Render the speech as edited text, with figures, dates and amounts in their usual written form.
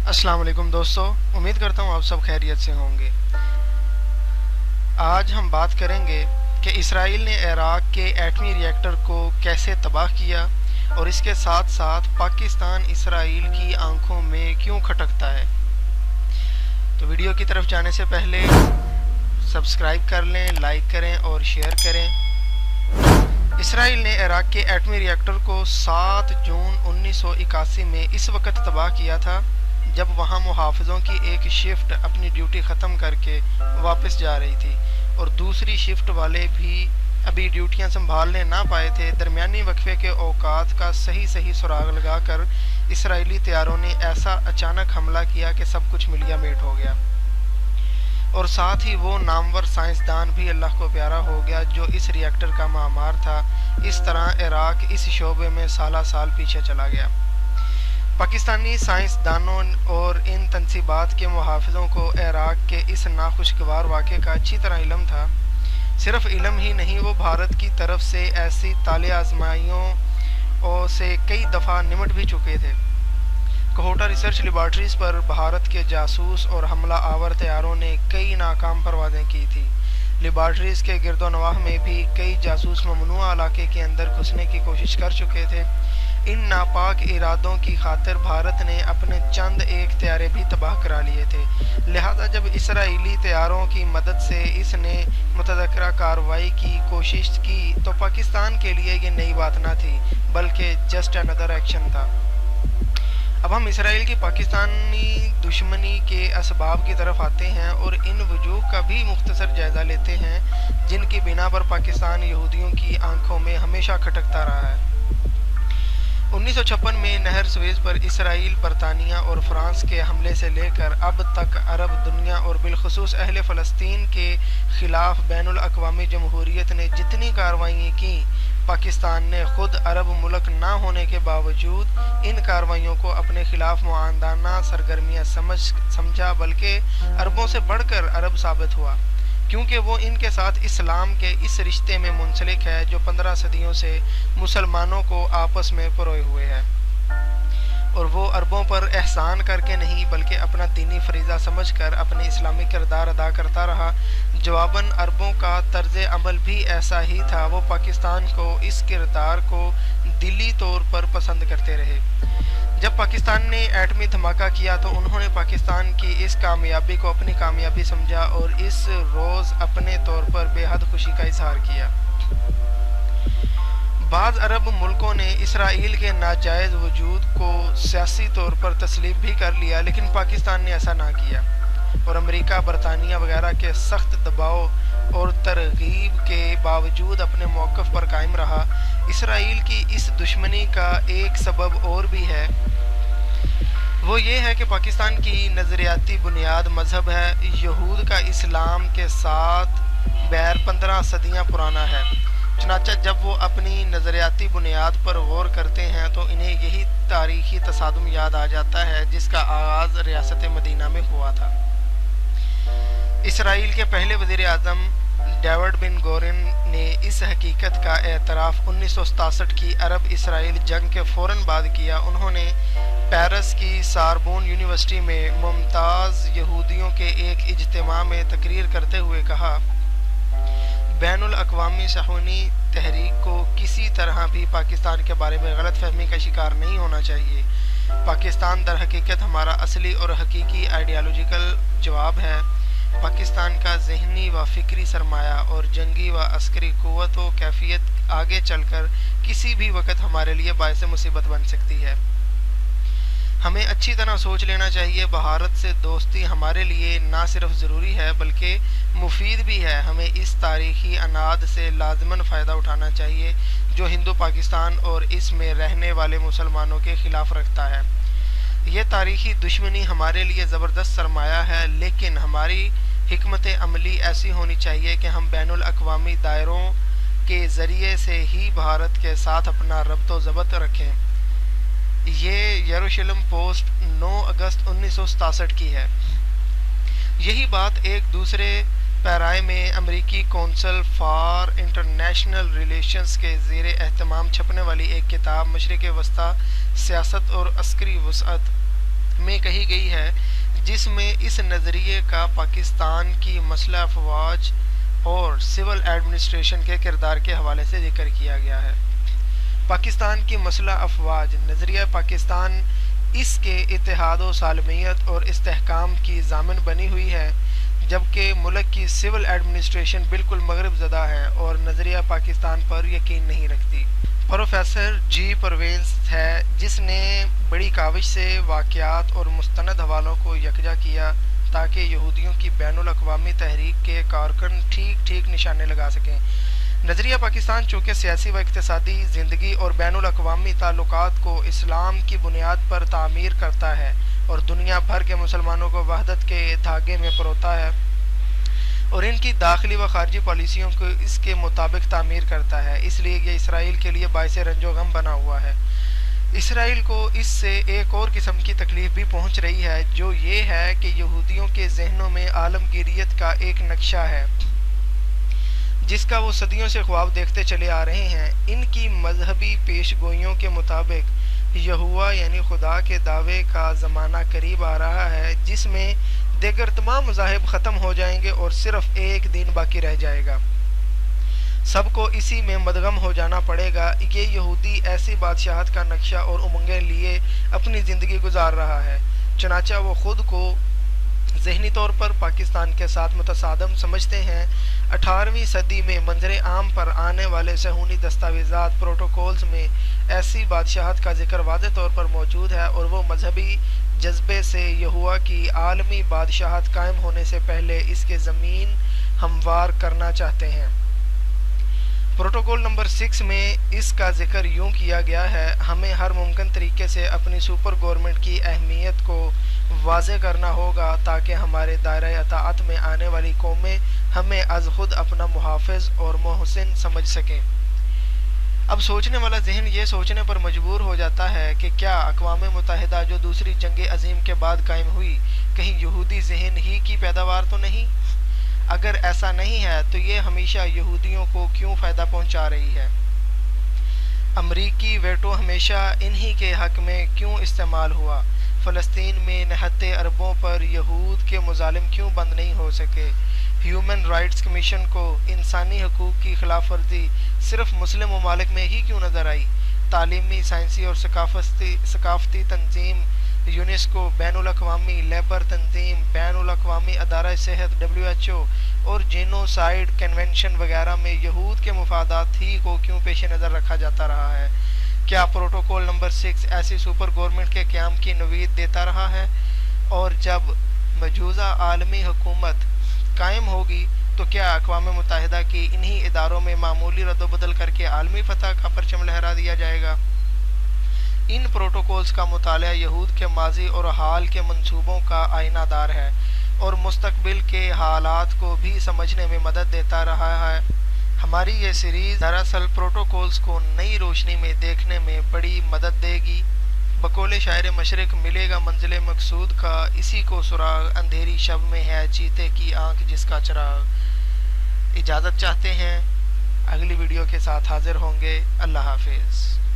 अस्सलाम वालेकुम दोस्तों, उम्मीद करता हूँ आप सब खैरियत से होंगे। आज हम बात करेंगे कि इसराइल ने इराक के एटमी रिएक्टर को कैसे तबाह किया और इसके साथ साथ पाकिस्तान इसराइल की आंखों में क्यों खटकता है। तो वीडियो की तरफ जाने से पहले सब्सक्राइब कर लें, लाइक करें और शेयर करें। इसराइल ने इराक के एटमी रिएक्टर को 7 जून 1981 में इस वक्त तबाह किया था जब वहां मुहाफ़िज़ों की एक शिफ्ट अपनी ड्यूटी ख़त्म करके वापस जा रही थी और दूसरी शिफ्ट वाले भी अभी ड्यूटियां संभालने ना पाए थे। दरमियानी वक्फे के औकात का सही सुराग लगाकर इसराइली तैयारों ने ऐसा अचानक हमला किया कि सब कुछ मिलिया मेट हो गया और साथ ही वो नामवर साइंसदान भी अल्लाह को प्यारा हो गया जो इस रिएक्टर का मामार था। इस तरह इराक इस शोबे में साल पीछे चला गया। पाकिस्तानी साइंसदानों और इन तनसीबात के मुहाफ़िज़ों को इराक के इस नाखुशगवार वाक़े का अच्छी तरह इल्म था। सिर्फ इल्म ही नहीं, वो भारत की तरफ से ऐसी ताले आजमाइयों से कई दफ़ा निमट भी चुके थे। कोहोटा रिसर्च लेबॉर्ट्रीज़ पर भारत के जासूस और हमला आवर तैयारों ने कई नाकाम परवाज़ें की थी। लेबॉर्ट्रीज़ के गिरदोनवाह में भी कई जासूस ममनुआ इलाके के अंदर घुसने की कोशिश कर चुके थे। इन नापाक इरादों की खातिर भारत ने अपने चंद एक तैयारे भी तबाह करा लिए थे। लिहाजा जब इसराइली तैयारों की मदद से इसने मुतज़क्किरा कार्रवाई की कोशिश की तो पाकिस्तान के लिए ये नई बात ना थी बल्कि जस्ट अनदर एक्शन था। अब हम इसराइल की पाकिस्तानी दुश्मनी के असबाब की तरफ आते हैं और इन वजूह का भी मुख्तसर जायज़ा लेते हैं जिनकी बिना पर पाकिस्तान यहूदियों की आंखों में हमेशा खटकता रहा है। 1956 में नहर सुएज़ पर इसराइल, बरतानिया और फ्रांस के हमले से लेकर अब तक अरब दुनिया और बिलखुसूस अहले फ़लस्तीन के ख़िलाफ़ बैनुल अक़वामी जमहूरियत ने जितनी कार्रवाइयाँ की, पाकिस्तान ने ख़ुद अरब मुल्क ना होने के बावजूद इन कार्रवाइयों को अपने ख़िलाफ़ मुआंदाना सरगर्मियाँ समझा बल्कि अरबों से बढ़कर अरब साबित हुआ क्योंकि वो इनके साथ इस्लाम के इस रिश्ते में मुंसलिक है जो 15 सदियों से मुसलमानों को आपस में परोए हुए है और वो अरबों पर एहसान करके नहीं बल्कि अपना दीनी फरीज़ा समझकर अपने इस्लामी किरदार अदा करता रहा। जवाबन अरबों का तर्ज अमल भी ऐसा ही था। वो पाकिस्तान को इस किरदार को दिली तौर पर पसंद करते रहे। जब पाकिस्तान ने एटमी धमाका किया तो उन्होंने पाकिस्तान की इस कामयाबी को अपनी कामयाबी समझा और इस रोज़ अपने तौर पर बेहद खुशी का इजहार किया। बाज़ अरब मुल्कों ने इसराइल के नाजायज़ वजूद को सियासी तौर पर तस्लीम भी कर लिया लेकिन पाकिस्तान ने ऐसा ना किया और अमेरिका, बरतानिया वगैरह के सख्त दबाव और तरगीब के बावजूद अपने मौक़िफ़ पर कायम रहा। इसराइल की इस दुश्मनी का एक सबब और भी है, वो ये है कि पाकिस्तान की नज़रियाती बुनियाद मज़हब है। यहूद का इस्लाम के साथ बैर 15 सदियाँ पुराना है। चनाचा जब वो अपनी नज़रियाती बुनियाद पर गौर करते हैं तो इन्हें यही तारीख़ी तसादुम याद आ जाता है जिसका आगाज़ रियासत मदीना में हुआ था। इसराइल के पहले वज़ीर आज़म डेविड बिन गोरिन ने इस हकीकत का एतराफ़ 1967 की अरब इसराइल जंग के फ़ौरन बाद किया। उन्होंने पेरिस की सारबोन यूनिवर्सिटी में मुमताज़ यहूदियों के एक इज्तिमा में तकरीर करते हुए कहा, बैनुल अक़वामी सहूनी तहरीक को किसी तरह भी पाकिस्तान के बारे में गलत फहमी का शिकार नहीं होना चाहिए। पाकिस्तान दर हकीकत हमारा असली और हकीकी आइडियालॉजिकल जवाब है। पाकिस्तान का ज़हनी व फ़िक्री सरमाया और जंगी व अस्करी क़ुव्वत व कैफियत आगे चलकर किसी भी वक्त हमारे लिए बायस मुसीबत बन सकती है। हमें अच्छी तरह सोच लेना चाहिए, भारत से दोस्ती हमारे लिए ना सिर्फ ज़रूरी है बल्कि मुफीद भी है। हमें इस तारीख़ी अनाद से लाज़िमन फ़ायदा उठाना चाहिए जो हिंदू पाकिस्तान और इसमें रहने वाले मुसलमानों के ख़िलाफ़ रखता है। यह तारीख़ी दुश्मनी हमारे लिए ज़बरदस्त सरमाया है लेकिन हमारी हिकमत अमली ऐसी होनी चाहिए कि हम बैनुल अक़वामी दायरों के ज़रिए से ही भारत के साथ अपना रब्तो ज़ब्त रखें। ये यरूशलेम पोस्ट 9 अगस्त 1967 की है। यही बात एक दूसरे पैराए में अमेरिकी कौंसल फॉर इंटरनेशनल रिलेशंस के ज़ेर एहतमाम छपने वाली एक किताब मशरिक़ वस्ता सियासत और अस्करी वसअत میں کہی گئی ہے، جس میں اس نظریے کا پاکستان کی مسلح افواج اور سول ایڈمنسٹریشن کے کردار کے حوالے سے ذکر کیا گیا ہے۔ پاکستان کی مسلح افواج نظریہ پاکستان اس کے اتحاد و سالمیت اور استحکام کی ضامن بنی ہوئی ہے، جبکہ ملک کی سول ایڈمنسٹریشن بالکل مغرب زدہ ہے اور نظریہ پاکستان پر یقین نہیں رکھتی۔ پروفیسر جی پروینز ہے جس نے بڑی کاوش سے واقعات اور مستند حوالوں کو یکجا کیا تاکہ یہودیوں کی بین الاقوامی تحریک کے کارکن ٹھیک نشانے لگا سکیں۔ نظریہ پاکستان چونکہ سیاسی و اقتصادی زندگی اور بین الاقوامی تعلقات کو اسلام کی بنیاد پر تعمیر کرتا ہے اور دنیا بھر کے مسلمانوں کو وحدت کے دھاگے میں پروتا ہے اور ان کی داخلی و خارجی پالیسیوں کو اس کے مطابق تعمیر کرتا ہے، اس لیے یہ اسرائیل کے لیے باعث رنج و غم بنا ہوا ہے۔ اسرائیل کو اس سے ایک اور قسم کی تکلیف بھی پہنچ رہی ہے، جو یہ ہے کہ یہودیوں کے ذہنوں میں عالمگیریت کا ایک نقشہ ہے جس کا وہ صدیوں سے خواب دیکھتے چلے آ رہے ہیں۔ ان کی مذہبی پیش گوئیوں کے مطابق یہوہ یعنی خدا کے دعوے کا زمانہ قریب آ رہا ہے، جس میں دیگر تمام مذاہب ختم ہو جائیں گے اور صرف ایک دین باقی رہ جائے گا۔ سب کو اسی میں مدغم ہو جانا پڑے گا۔ یہ یہودی ایسی بادشاہت کا نقشہ اور امنگیں لیے اپنی زندگی گزار رہا ہے، چنانچہ وہ خود کو ذہنی طور پر پاکستان کے ساتھ متصادم سمجھتے ہیں۔ 18ویں صدی میں منظر عام پر آنے والے صہیونی دستاویزات پروٹوکولز میں ایسی بادشاہت کا ذکر واضح طور پر موجود ہے اور وہ مذہبی جذبے سے یہوہ کی عالمی بادشاہت قائم ہونے سے پہلے اس کے زمین ہموار کرنا چاہتے ہیں۔ پروٹوکول نمبر 6 میں اس کا ذکر یوں کیا گیا ہے: ہمیں ہر ممکن طریقے سے اپنی سپر گورنمنٹ کی اہمیت کو واضح کرنا ہوگا تاکہ ہمارے دائرہ اطاعت میں آنے والی قومیں ہمیں از خود اپنا محافظ اور محسن سمجھ سکیں۔ اب سوچنے والا ذہن یہ سوچنے پر مجبور ہو جاتا ہے کہ کیا اقوام متحدہ جو دوسری جنگ عظیم کے بعد قائم ہوئی کہیں یہودی ذہن ہی کی پیداوار تو نہیں؟ اگر ایسا نہیں ہے تو یہ ہمیشہ یہودیوں کو کیوں فائدہ پہنچا رہی ہے؟ امریکی ویٹو ہمیشہ انہی کے حق میں کیوں استعمال ہوا؟ فلسطین میں نہتے اربوں پر یہود کے مظالم کیوں بند نہیں ہو سکے؟ ہیومن رائٹس کمیشن کو انسانی حقوق کی خلاف ورزی صرف مسلم ممالک میں ہی کیوں نظر آئی؟ تعلیمی، سائنسی اور ثقافتی تنظیم یونیسکو، بین الاقوامی لیبر تنظیم، بین الاقوامی ادارہ صحت WHO اور جینوسائیڈ کنونشن وغیرہ میں یہود کے مفادات ہی کو کیوں پیش نظر رکھا جاتا رہا ہے؟ کیا پروٹوکول نمبر 6 ایسی سپر گورنمنٹ کے قیام کی نوید دیتا رہا ہے؟ اور جب مجوزہ عالمی حکومت قائم ہوگی تو کیا اقوام متحدہ کی انہی اداروں میں معمولی رد و بدل کر کے عالمی فتح کا پرچم لہرا دیا جائے گا؟ ان پروٹوکولز کا مطالعہ یہود کے ماضی اور حال کے منصوبوں کا آئینہ دار ہے اور مستقبل کے حالات کو بھی سمجھنے میں مدد دیتا رہا ہے۔ ہماری یہ سیریز دراصل پروٹوکولز کو نئی روشنی میں دیکھنے میں بڑی مدد دے گی۔ بقول شاعر مشرق، ملے گا منزل مقصود کا اسی کو سراغ، اندھیری شب میں ہے چیتے کی آنکھ جس کا چراغ۔ اجازت چاہتے ہیں، اگلی ویڈیو کے ساتھ حاضر ہوں گے۔ اللہ حافظ۔